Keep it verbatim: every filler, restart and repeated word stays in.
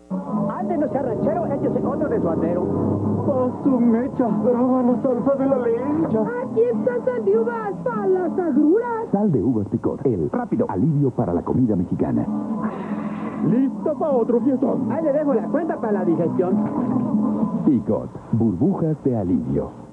Ande, no sea ranchero, échese otro de suadero. ¡A su mecha! ¡Brava la salsa de la leche! Aquí está sal de uvas para las agruras. Sal de uvas Picot, el rápido alivio para la comida mexicana. ¡Lista para otro fiestón! Ahí le dejo la cuenta para la digestión. Picot, burbujas de alivio.